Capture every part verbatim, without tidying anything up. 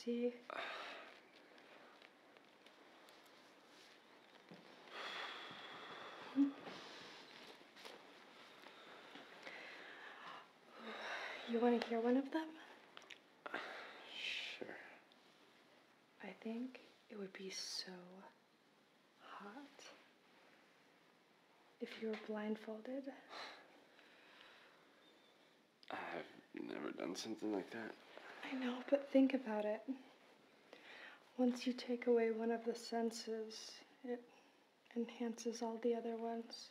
see? You want to hear one of them? Sure. I think it would be so hot if you were blindfolded. I've never done something like that. I know, but think about it. Once you take away one of the senses, it enhances all the other ones.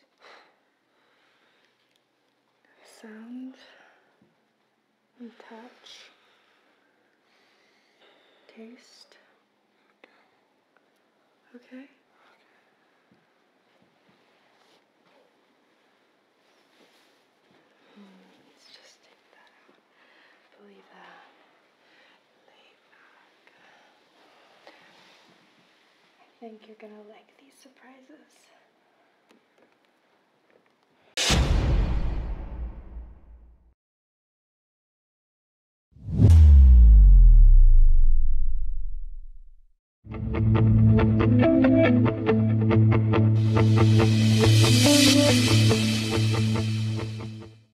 Sound and touch, taste. Okay? Hmm, let's just take that out. Believe that. Lay back. I think you're gonna like these surprises.